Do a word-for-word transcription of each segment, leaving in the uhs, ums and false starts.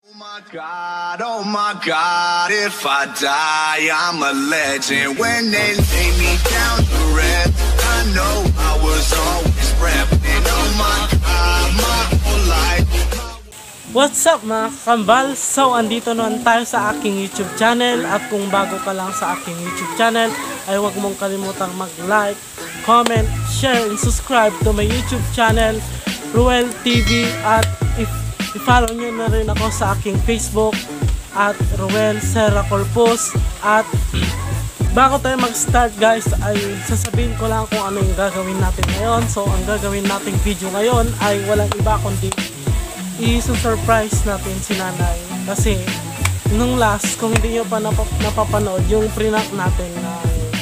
Oh my God, oh my God, if I die, I'm a legend. When they lay me down to rest, I know I was always repping. Oh my God, my whole life. What's up mga kambal? So, andito naman tayo sa aking YouTube channel. At kung bago ka lang sa aking YouTube channel, ay huwag mong kalimutang mag-like, comment, share, and subscribe to my YouTube channel, Ruel T V. At if i-follow nyo na rin ako sa aking Facebook at Ruel Serra Corpus. At bago tayo mag-start guys, ay sasabihin ko lang kung ano yung gagawin natin ngayon. So, ang gagawin nating video ngayon ay walang iba kundi i-surprise natin si nanay. Kasi nung last, kung hindi nyo pa nap napapanood yung prank natin na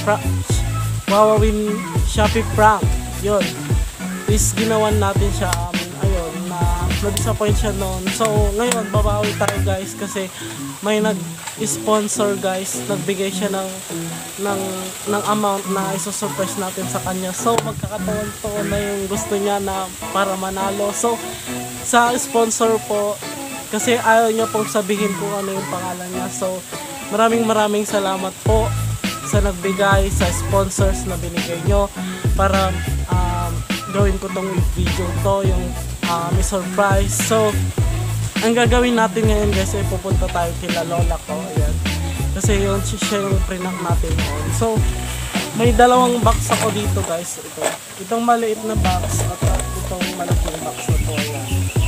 Wawawin Shopee prank, yun is ginawan natin siya. um, ayun na na-disappoint siya noon. So ngayon babawi tayo guys, kasi may nag-sponsor guys, nagbigay siya ng ng, ng amount na iso-surprise natin sa kanya. So magkakataon-taon na yung gusto niya na para manalo. So sa sponsor po, kasi ayaw niya pong sabihin kung ano yung pangalan niya. So maraming maraming salamat po sa nagbigay, sa sponsors na binigay nyo para um, gawin ko tong video to, yung uh, may surprise. So ang gagawin natin ngayon guys ay pupunta tayo kila lola ko. Ayan, kasi yun siya yung prank natin noon. So may dalawang box ako dito guys. Ito, itong maliit na box at uh, itong malaking box na to. Ayan.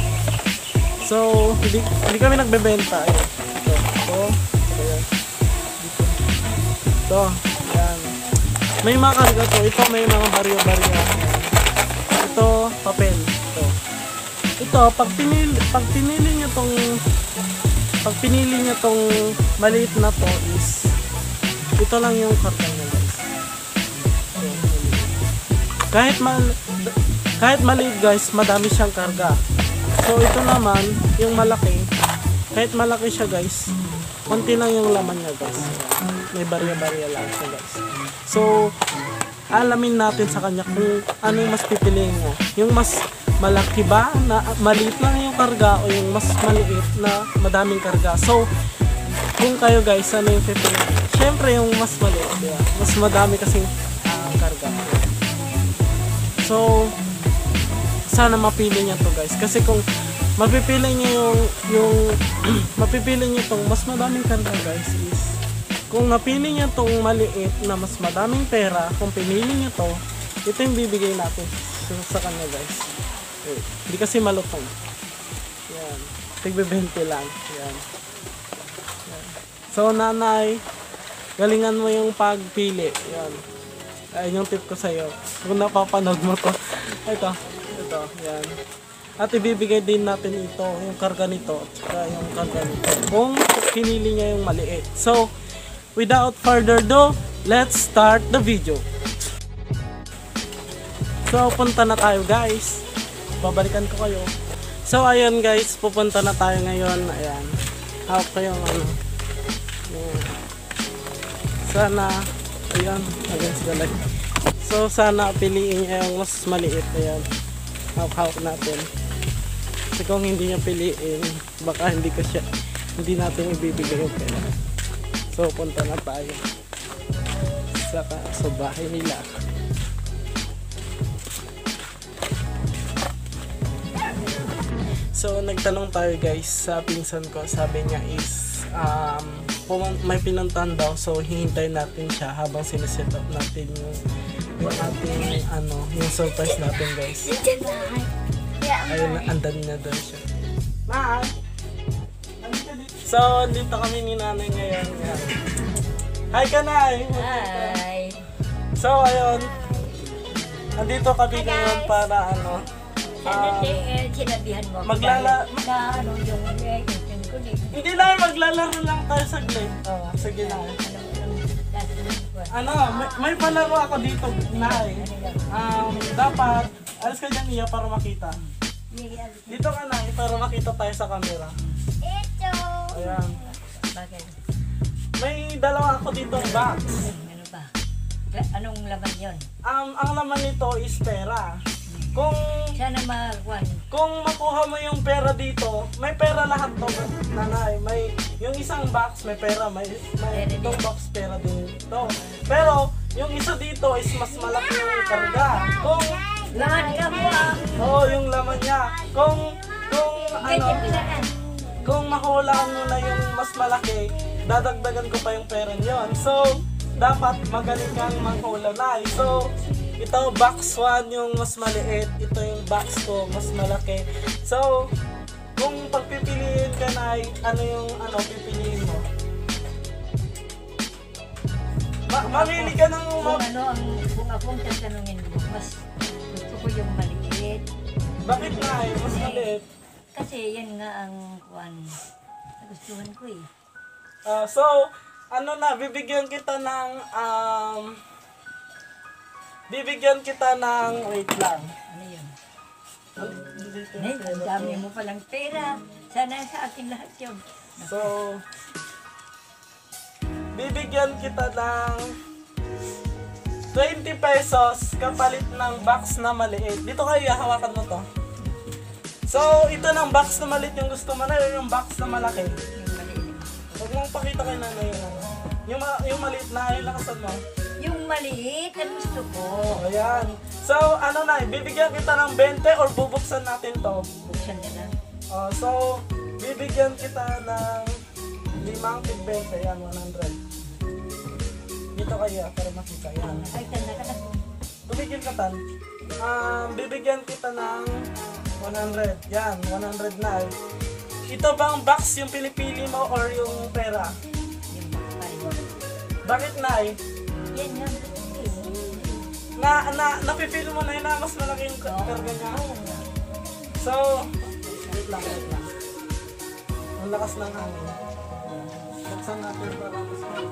So hindi, hindi kami nagbebenta. Ayan. Ito, ito, ayan. Dito. Ito, ayan. May mga karga to. Ito may mga barya-barya. Ito, papel. Ito. Ito, pag pinili, pag pinili niyo tong pag pinili niyo tong maliit na to is ito lang yung karga niya guys. Ito, kahit mal kahit maliit guys, madami siyang karga. So ito naman, yung malaki, kahit malaki siya guys, konti lang yung laman niya guys. May barya-barya lang siya guys. So alamin natin sa kanya kung ano yung mas pipiliin niya. Yung mas malaki ba na maliit lang yung karga, o yung mas maliit na madaming karga. So kung kayo guys, ano yung pipiliin? Syempre yung mas maliit, diba? Mas madami kasing uh, karga. So sana mapili niya to guys, kasi kung mapipili niyo yung yung mapipili niyo tong mas madaming karga guys, is kung napili niya tong maliit na mas madaming pera, kung pinili niya to, ito yung bibigay natin sa kanya guys. Okay. Hindi kasi malutong. Yan, tigbebente lang. Yan. Yan. So nanay, galingan mo yung pagpili. Yan, ayun yung tip ko sa'yo kung napapanood mo to. Ito, ito, yan. At ibibigay din natin ito, yung karga nito, at saka yung karga nito, kung pinili niya yung maliit. So without further ado, let's start the video. So punta na tayo guys, babalikan ko kayo. So ayun guys, pupunta na tayo ngayon. Ayan, hawak ko yung ano, yung, sana, ayan, against the light. So sana piliin niya yung mas maliit. Ayan, hawak-hawak natin. Kasi kung hindi niya piliin, baka hindi ko siya, hindi natin ibibigay yung pera. So punta na tayo sa, sa bahay nila. So nagtanong tayo guys sa pinsan ko. Sabi niya is um, may pinuntahan daw. So hihintayin natin siya habang siniset up natin yung, yung ating ano, yung surprise natin guys. Ayun, andan niya doon siya. Ma! So, dito kami ni nanay ngayon. Yan. Hi ka, Nay! Hi! So, ayun. Andito kami ngayon para ano. Um, sinabihan mo. Maglala... Na ano yung yung kulit. Hindi na, maglalaro lang tayo saglit. Oo, sige na. Ano, may, may palaro ako dito, Nay. Um, dapat, alas ka dyan niya para makita. Dito ka, Nay, para makita tayo sa camera. Ito! Ayan. Bakit? May dalawa ako dito box. Ano ba? Anong laman yun? Um, ang laman nito is pera. Kung sana magwan, kung makuha mo yung pera dito, may pera lahat to, nanay. May, yung isang box may pera, may, may itong box pera din to. Pero, yung isa dito is mas malaki yung karga. Kung, Laman ka mo ah. oo, yung laman niya. Kung, kung, ano, Ganyan pilaan. kung mahulaan mo na yung mas malaki, dadagdagan ko pa yung pera niyon. So, dapat magaling kang manghula na. So, ito box one yung mas maliit, ito yung box two mas malaki. So, kung pagpipiliin ka na, ano yung ano pipiliin mo? Ma- mamili ka ng Kung ma- ano ang, kung akong tatanungin mo, mas gusto ko yung maliit. bakit na eh, mas maliit? Kasi yan nga ang kuan nagustuhan ko eh. Ah, so, ano na, bibigyan kita ng, um, bibigyan kita ng, wait lang. Ano yun? Ay, ang dami mo palang pera. Sana sa akin lahat yun. So, bibigyan kita ng twenty pesos kapalit ng box na maliit. Dito kayo, hawakan mo to. So, ito ng box na maliit yung gusto mo na, yung box na malaki. Yung maliit. Huwag mong pakita kay nanay yun. ano. Yung, ma- yung maliit na, yung lakasan mo. Yung maliit ang gusto ko. Ayan. So, ano na, bibigyan kita ng twenty or bubuksan natin to. Buksan na lang. Uh, so, bibigyan kita ng limang tig twenty, yan, one hundred. Dito kayo, para makita, yan. Ay, tanda ka na. Tumigil ka tan. Um, bibigyan kita ng one hundred, yan, one hundred na. Ito bang box yung pinipili mo or yung pera? Yung pareho. Bakit na Yan nga. Na, na, napipili mo na yun na mas malaki yung karga niya. So, wait lang, wait lang. Ang lakas ng hangin. Buksan natin para mas malaki.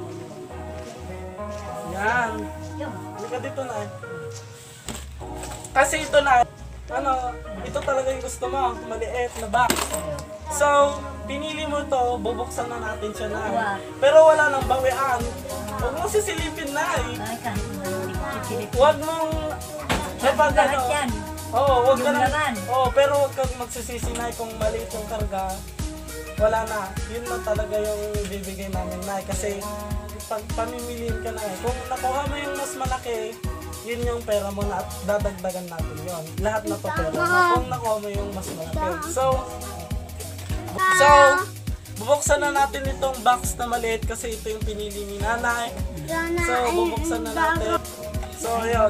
Yan. Yung. Halika dito na eh. Kasi ito na, ano, ito talaga yung gusto mo, maliit na box. So, pinili mo to, bubuksan na natin siya na. Pero wala nang bawian. Huwag mong sisilipin na eh. Ay, kahit na hindi ko sisilip. Huwag mong, kapag Lahat ano, yan. oo, huwag ka Yung na, laman. oo, pero huwag kang magsisisinay kung maliit yung karga. Wala na, yun lang talaga yung ibibigay namin na kasi pag pamimiliin ka na eh. Kung nakuha mo yung mas malaki, yun yung pera mo na at dadagdagan natin yun. Lahat na to pera mo kung nakuha mo yung mas malaki. So, so, bubuksan na natin itong box na maliit kasi ito yung pinili ni nanay. So, bubuksan na natin. So, ayun.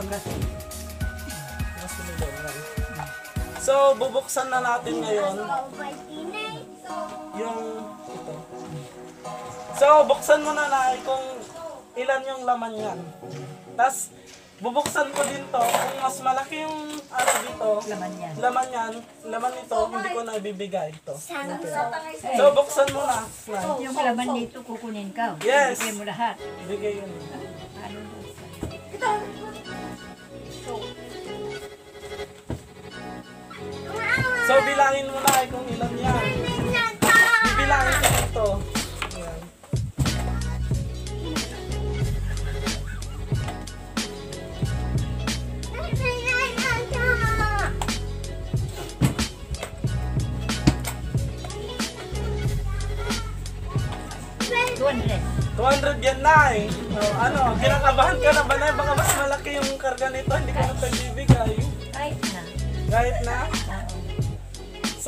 So, bubuksan na natin ngayon yung ito. So, buksan mo na na kung ilan yung laman yan. Tapos, bubuksan ko din to. Kung mas malaki yung ano dito, Laman yan. laman yan, laman nito, hindi ko na ibibigay ito. Eh, So, buksan mo na. na. yung laman dito kukunin ka. Yes. Bigay mo lahat. Ibigay yun. Ano? So, bilangin mo na kung ilan yan. Bilangin ko dito. Ayan. two hundred. two hundred yan na eh. Oh, ano, kinakabahan ka na ba na? Baka mas malaki yung karga nito, hindi ko na pagbibigay. Kahit na. Kahit na. Oo. So,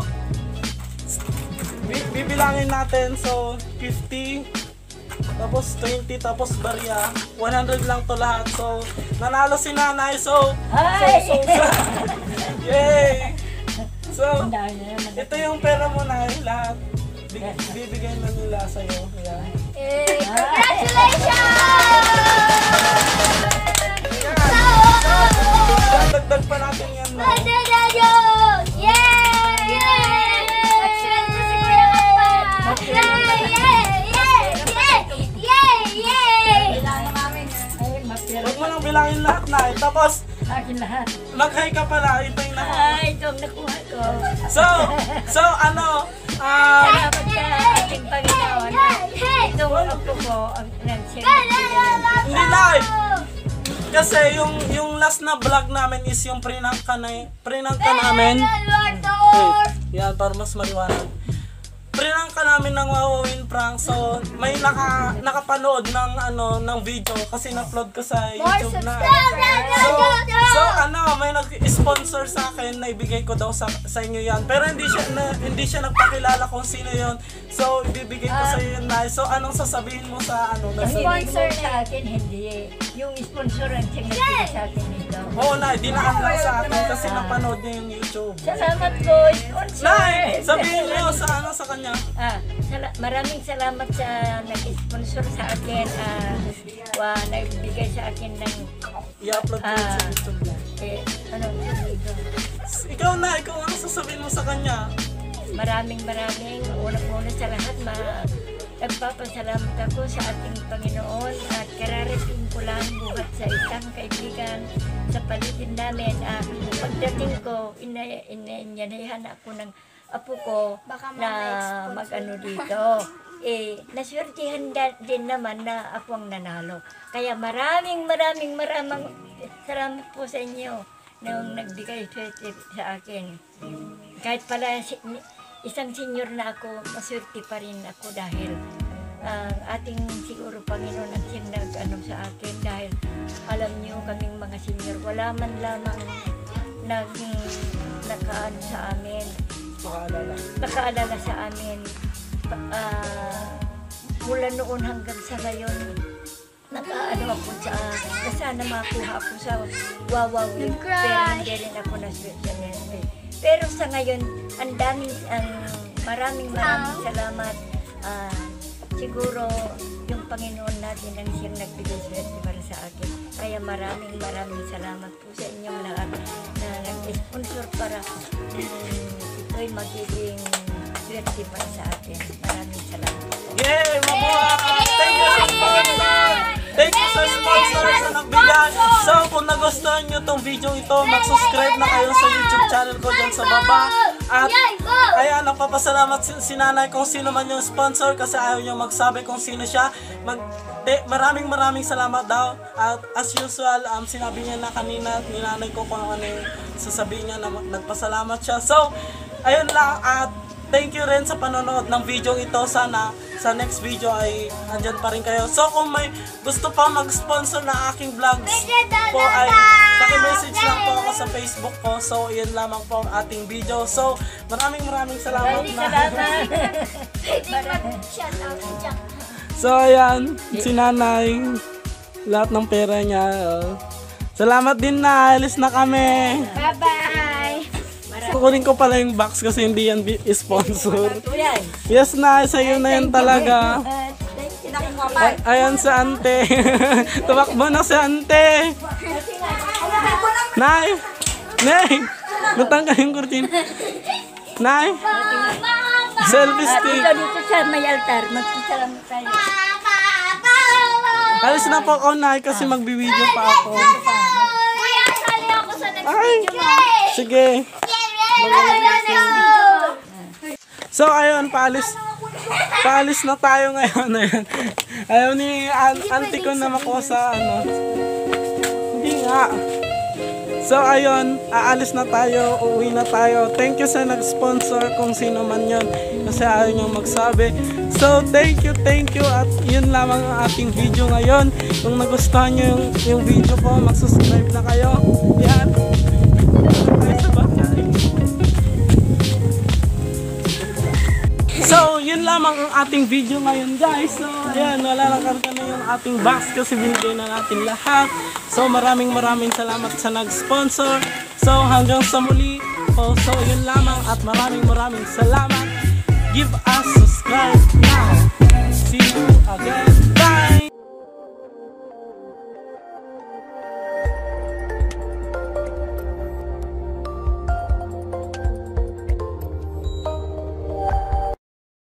bi- bibilangin natin. So, fifty, tapos twenty, tapos barya. one hundred lang to lahat. So, nanalo si nanay. So, so, Ay! so, so, yay! So, Ang dami na naman. ito yung pera mo na lahat. Bi- bibigay na nila sa'yo. Ayan. Dagdag pa natin yan na. Ay, mapira. Huwag mo lang bilangin lahat na. eh. Tapos, Akin lahat. mag-hi ka pala. Ito yung nakuha. Ay, ito ang nakuha ko. So, so ano, ah, Salamat ka ating Panginoon. Ito ang apo ko ang nagsiyang hindi na eh. Kasi yung yung last na vlog namin is yung prank ka na prank ka namin. Wait, yan para mas maliwanag. Prank ka namin ng Wawawin prank. So may naka nakapanood ng ano ng video kasi na-upload ko sa YouTube na. So, so ano, may nag-sponsor sa akin na ibigay ko daw sa sa inyo yan. Pero hindi siya na, hindi siya nagpakilala kung sino yon. So ibibigay ko sa iyo yun na. So anong sasabihin mo sa ano na Sponsor sa akin, hindi. Yung sponsor ang tingin sa akin ito. Oo na, dinaan lang sa akin kasi napanood niya yung YouTube. Salamat po, sponsor. Nay, sabihin mo sa ano sa kanya. Ah, sala- maraming salamat sa nag-sponsor sa akin. Ah, wa nagbigay sa akin ng I-upload ko yun sa Ah. YouTube niya. eh, ano ito? Ikaw na, ikaw ano sasabihin mo sa kanya? Maraming maraming unang-una sa lahat ma nagpapasalamat ako sa ating Panginoon at kararating ko lang buhat sa isang kaibigan sa paligid namin. Ah, pagdating ko, ina- ina- inanayahan ako ng apo ko na mag-ano dito. Eh, naswertihan da- din naman na ako ang nanalo. Kaya maraming maraming maraming salamat po sa inyo nung nagbigay swerte sa akin. Kahit pala si- isang senior na ako, maswerte pa rin ako dahil ang ating siguro Panginoon ang siyang nag-ano sa akin dahil alam niyo kaming mga senior, wala man lamang nag nakaano sa amin, Pakaalala. nakaalala sa amin. Ah, mula noon hanggang sa ngayon, nag-aano ako sa, na sana makuha ako sa Wawawin, pero hindi rin ako na-swerte. Pero sa ngayon, ang daming, ang maraming maraming salamat. Ah, siguro, yung Panginoon natin ang siyang nagbigay swerte para sa akin. Kaya maraming maraming salamat po sa inyong lahat na nag-sponsor para um, ito'y magiging swerte para sa atin. Maraming salamat. Yay! Mabuha! Thank you sa sponsor! Thank you sa sponsor sa nagbigay. So kung nagustuhan nyo tong video ito, mag-subscribe na kayo sa YouTube channel ko dyan sa baba. At ayan, nagpapasalamat si, si nanay kung sino man yung sponsor kasi ayaw niya magsabi kung sino siya. Mag, te, maraming maraming salamat daw. At as usual, um, sinabi niya na kanina ni nanay ko kung ano yung sasabihin niya na nagpasalamat siya. So, ayun lang at thank you rin sa panonood ng video ito. Sana sa next video ay andyan pa rin kayo. So kung may gusto pa mag-sponsor ng aking vlogs po ay paki-message lang po ako sa Facebook ko. So yun lamang po ang ating video. So maraming maraming salamat na. So ayan, si nanay, lahat ng pera niya. Oh. Salamat din na, alis na kami. Bye-bye! Kukunin ko pala yung box kasi hindi yan bi- sponsor. Yes na, sa'yo na yan talaga. Ay, ayan si ante. Tumakbo na si ante. Nay! Nay! Natanggal yung kurtin. Nay! Selfie stick. Dito dito sa may altar, magsasalamat tayo. Alis na po ako, Nay, kasi magbi-video pa ako. Kuya, sali ako sa next Ay! video mo. Sige. Video. So ayun, paalis. Paalis na tayo ngayon. Ayun. Ayaw ni an auntie ko na makuha sa ano. Hindi nga. So ayun, aalis na tayo, uuwi na tayo. Thank you sa nag-sponsor kung sino man yun. Kasi ayaw niyang magsabi. So thank you, thank you. At yun lamang ang ating video ngayon. Kung nagustuhan niyo yung, yung video ko, mag-subscribe na kayo. Yan. Tayo sa bahay. So, yun lamang ang ating video ngayon guys. So, ayan, nalalangar ka na yung ating box kasi binigay na natin lahat. So, maraming maraming salamat sa nag-sponsor. So, hanggang sa muli. Oh, so, yun lamang at maraming maraming salamat. Give